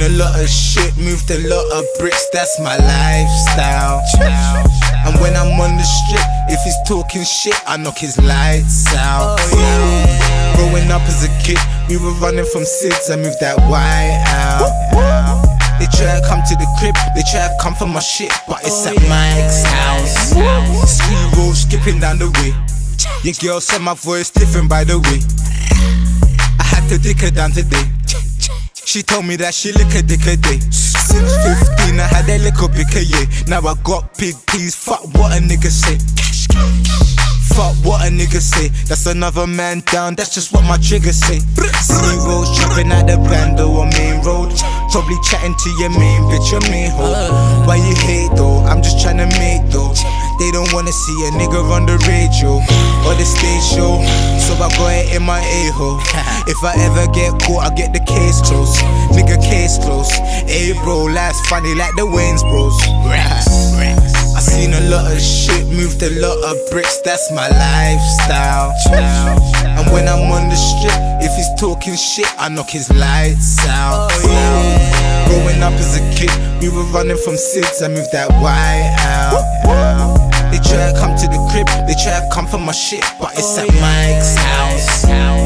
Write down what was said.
seen a lot of shit, moved a lot of bricks, that's my lifestyle. And when I'm on the strip, if he's talking shit, I knock his lights out. Growing up as a kid, we were running from SIDS, I moved that white out. They try to come to the crib, they try to come for my shit, but it's at Mike's house. Ski roll, skipping down the way. Your girl said my voice different, by the way. I had to dick her down today. She told me that she lick a dick a day. Since 15 I had a little bicker, yeah. Now I got big P's, fuck what a nigga say. Fuck what a nigga say. That's another man down, that's just what my trigger say. Zeros trapping at the bando on main road. Probably chatting to your main bitch, your main hoe. Why you hate though? I'm just tryna make though. They don't wanna see a nigga on the radio or the stage show, so I got it in my a-hole. If I ever get caught, I get the case closed. Nigga, case closed. Hey bro, life's funny like the Wayne's bros. I seen a lot of shit, moved a lot of bricks, that's my lifestyle. And when I'm on the strip, if he's talking shit, I knock his lights out. Growing up as a kid, we were running from SIDS, I moved that white out. They try to come to the crib, they try to come for my shit, but it's at Mike's house.